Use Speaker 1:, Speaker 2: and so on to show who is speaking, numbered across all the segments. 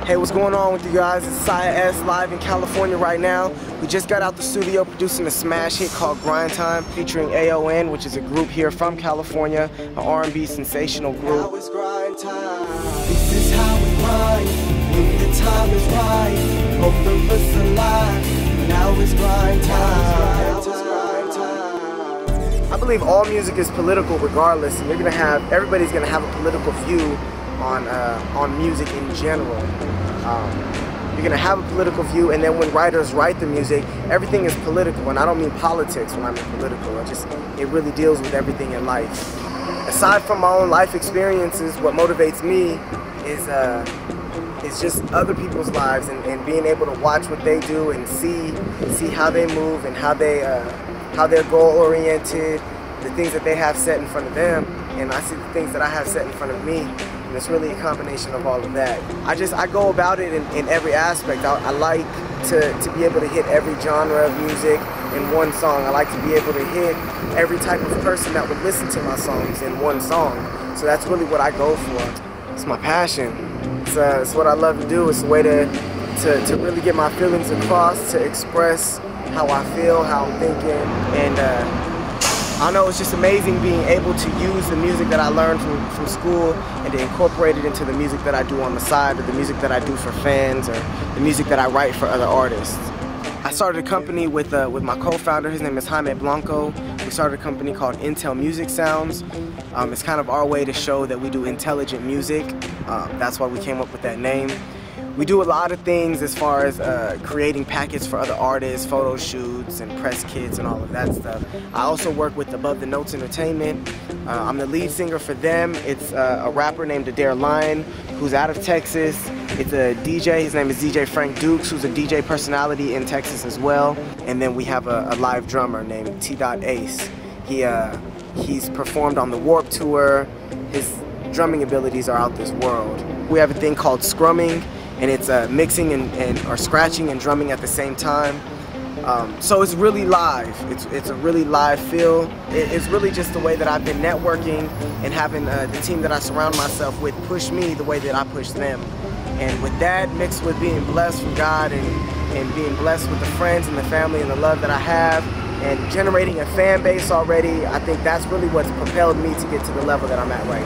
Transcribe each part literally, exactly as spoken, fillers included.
Speaker 1: Hey, what's going on with you guys? It's Saya S live in California right now. We just got out the studio producing a smash hit called Grind Time featuring A O N, which is a group here from California, an R and B sensational group. Now it's grind time. This is how we grind when the time is right. Both of us alive. Now it's grind time. Now it's grind time. I believe all music is political regardless, and you're gonna have everybody's gonna have a political view on uh, on music in general. Um, you're gonna have a political view, and then when writers write the music, everything is political, and I don't mean politics when I mean political. I just it really deals with everything in life. Aside from my own life experiences, what motivates me is uh, is just other people's lives, and, and being able to watch what they do and see see how they move and how they uh, how they're goal oriented, the things that they have set in front of them, and I see the things that I have set in front of me. And it's really a combination of all of that. I just, I go about it in, in every aspect. I, I like to, to be able to hit every genre of music in one song. I like to be able to hit every type of person that would listen to my songs in one song. So that's really what I go for. It's my passion. It's, uh, it's what I love to do. It's a way to, to, to really get my feelings across, to express how I feel, how I'm thinking, and uh, I know it's just amazing being able to use the music that I learned from, from school and to incorporate it into the music that I do on the side, or the music that I do for fans, or the music that I write for other artists. I started a company with, uh, with my co-founder. His name is Jaime Blanco. We started a company called Intel Music Sounds. Um, it's kind of our way to show that we do intelligent music. Um, that's why we came up with that name. We do a lot of things as far as uh, creating packets for other artists, photo shoots and press kits and all of that stuff. I also work with Above the Notes Entertainment. Uh, I'm the lead singer for them. It's uh, a rapper named Adair Lion, who's out of Texas. It's a D J, his name is D J Frank Dukes, who's a D J personality in Texas as well. And then we have a, a live drummer named T Ace. He, uh, he's performed on the Warped Tour. His drumming abilities are out this world. We have a thing called scrumming, and it's uh, mixing and, and or scratching and drumming at the same time. Um, so it's really live. It's, it's a really live feel. It, it's really just the way that I've been networking and having uh, the team that I surround myself with push me the way that I push them. And with that, mixed with being blessed from God and, and being blessed with the friends and the family and the love that I have, and generating a fan base already, I think that's really what's propelled me to get to the level that I'm at right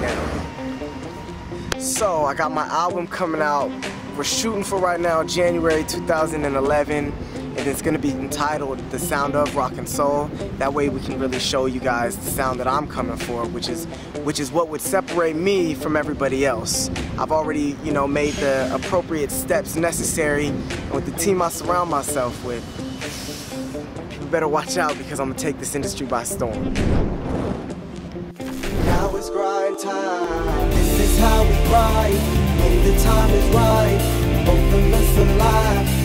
Speaker 1: now. So I got my album coming out. We're shooting for right now January two thousand eleven, and it's going to be entitled The Sound of Rock and Soul. That way we can really show you guys the sound that I'm coming for, which is which is what would separate me from everybody else. I've already, you know, made the appropriate steps necessary, and with the team I surround myself with, people better watch out, because I'm going to take this industry by storm. Now it's grind time. This is how we grind. When the time is right, both of us alive.